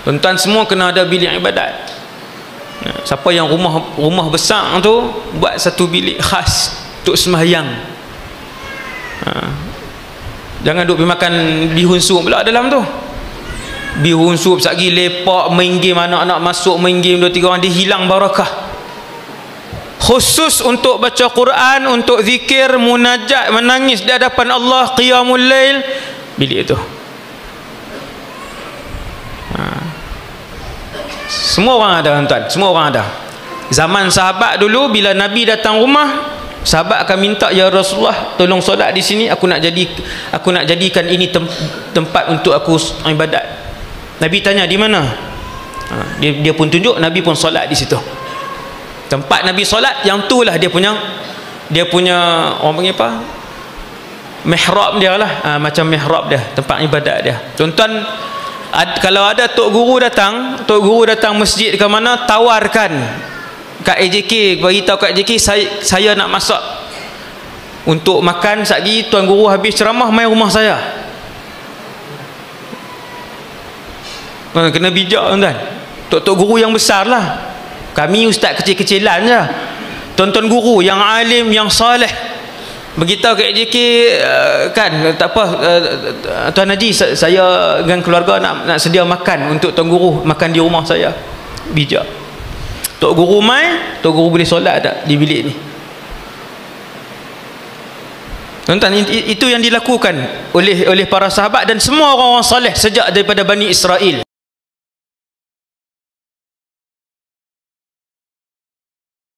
Tuan-tuan semua kena ada bilik ibadat. Siapa yang rumah besar tu, buat satu bilik khas untuk sembahyang. Jangan duk pergi makan bihun sup pula dalam tu. Bihun sup sekali lepak main game, anak-anak masuk main game 2-3 orang, dia hilang barakah. Khusus untuk baca Quran, untuk zikir, munajat, menangis di hadapan Allah, qiyamul lail, bilik itu. Semua orang ada, tuan-tuan, semua orang ada. Zaman sahabat dulu, bila Nabi datang rumah, sahabat akan minta, ya Rasulullah, tolong solat di sini, aku nak jadikan ini tempat untuk aku ibadat. Nabi tanya, di mana? Dia pun tunjuk, Nabi pun solat di situ. Tempat Nabi solat, yang tu lah dia punya orang panggil apa? Mihrab dia lah. Macam mihrab dia, tempat ibadat dia. Tuan-tuan, kalau ada tok guru datang masjid ke mana, tawarkan kat AJK, beritahu kat AJK, saya nak masak untuk makan. Satgi tuan guru habis ceramah, mai rumah saya. Kena bijak, tuan-tuan. Tok guru yang besar lah. Kami ustaz kecil-kecilan je. Tuan-tuan guru yang alim, yang soleh, beritahu kat AJK, kan, tak apa, Tuan Haji, saya dengan keluarga nak sedia makan untuk tuan guru, makan di rumah saya. Bijak. Tok guru mai, tok guru boleh solat tak di bilik ni? Tuan-tuan, itu yang dilakukan oleh para sahabat dan semua orang-orang soleh sejak daripada Bani Israel.